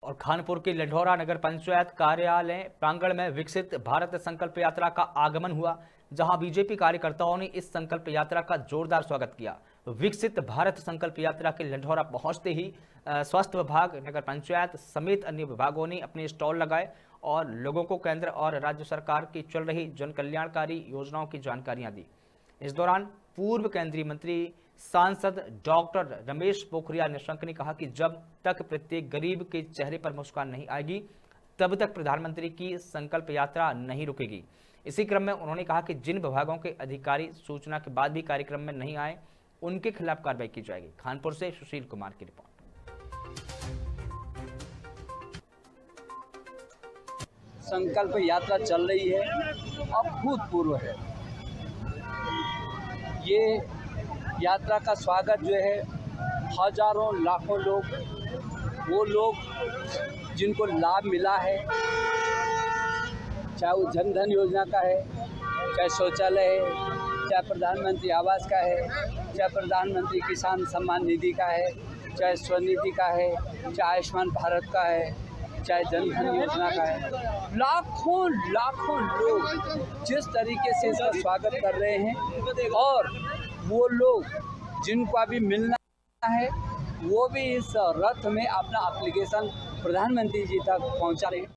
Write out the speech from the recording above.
और खानपुर के लढौरा नगर पंचायत कार्यालय प्रांगण में विकसित भारत संकल्प यात्रा का आगमन हुआ, जहां बीजेपी कार्यकर्ताओं ने इस संकल्प यात्रा का जोरदार स्वागत किया। विकसित भारत संकल्प यात्रा के लढौरा पहुंचते ही स्वास्थ्य विभाग, नगर पंचायत समेत अन्य विभागों ने अपने स्टॉल लगाए और लोगों को केंद्र और राज्य सरकार की चल रही जन कल्याणकारी योजनाओं की जानकारियां दी। इस दौरान पूर्व केंद्रीय मंत्री सांसद डॉक्टर रमेश पोखरियाल निशंक ने कहा कि जब तक प्रत्येक गरीब के चेहरे पर मुस्कान नहीं आएगी, तब तक प्रधानमंत्री की संकल्प यात्रा नहीं रुकेगी। इसी क्रम में उन्होंने कहा कि जिन विभागों के अधिकारी सूचना के बाद भी कार्यक्रम में नहीं आए, उनके खिलाफ कार्रवाई की जाएगी। खानपुर से सुशील कुमार की रिपोर्ट। संकल्प यात्रा चल रही है, अभूतपूर्व है। ये यात्रा का स्वागत जो है हजारों लाखों लोग, वो लोग जिनको लाभ मिला है, चाहे वो जन धन योजना का है, चाहे शौचालय है, चाहे प्रधानमंत्री आवास का है, चाहे प्रधानमंत्री किसान सम्मान निधि का है, चाहे स्वनिधि का है, चाहे आयुष्मान भारत का है, चाहे जन धन योजना का है, लाखों लाखों लोग जिस तरीके से इसका स्वागत कर रहे हैं और वो लोग जिनको अभी मिलना है वो भी इस रथ में अपना एप्लीकेशन प्रधानमंत्री जी तक पहुंचा रहे हैं।